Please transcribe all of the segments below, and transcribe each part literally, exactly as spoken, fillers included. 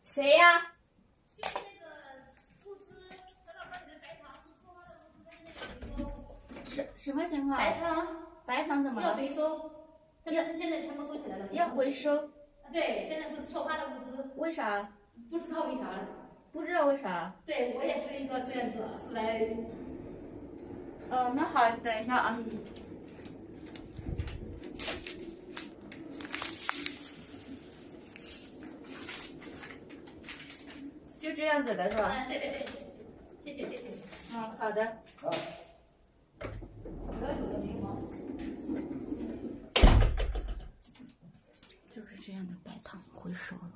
谁呀、啊？什什么情况？ 白糖， 白糖怎么了？ 要回收，现在现在全部收起来了。 要回收？ 对，现在是错发的物资。 为啥？ 不知道为啥。 不知道为啥？ 对我也是一个志愿者，是来。 哦，那好，等一下啊。就这样子的是吧？ 嗯，对对对，谢谢谢谢。 嗯，好的。 好。 不要有的情况。 就是这样的，白糖回收了。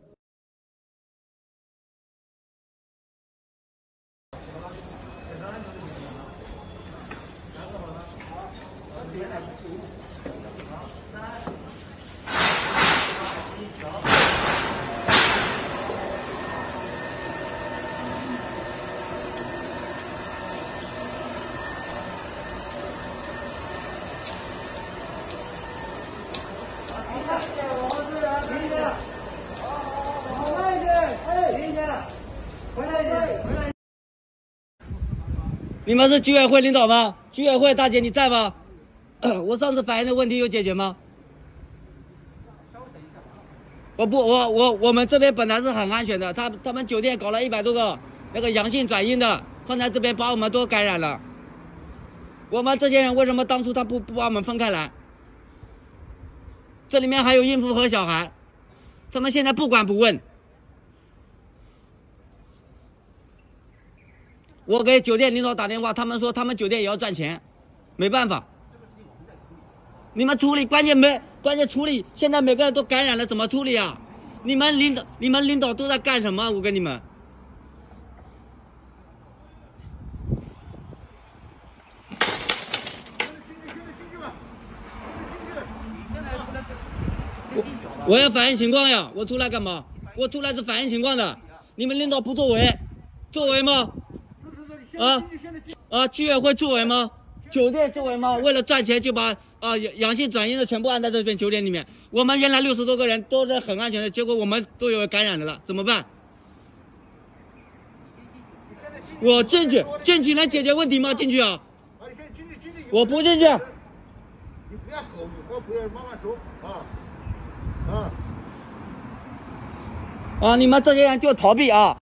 你们是居委会领导吗？居委会大姐你在吗？我上次反映的问题有解决吗？我不，我我我们这边本来是很安全的，他他们酒店搞了一百多个那个阳性转阴的，放在这边把我们都感染了。我们这些人为什么当初他不不把我们分开来？这里面还有孕妇和小孩，他们现在不管不问。我给酒店领导打电话，他们说他们酒店也要赚钱，没办法。你们处理，关键没关键处理，现在每个人都感染了，怎么处理啊？你们领导你们领导都在干什么？我跟你们。我我要反映情况呀！我出来干嘛？我出来是反映情况的。你们领导不作为，作为吗？啊啊！居委会作为吗？酒店作为吗？为了赚钱就把啊阳性转阴的全部安在这边酒店里面。我们原来六十多个人都是很安全的，结果我们都有感染的了，怎么办？我进去，进去能解决问题吗？进去啊！我不进去。 你不要吼，你话不要慢慢说啊啊！ 啊！你们这些人就逃避啊！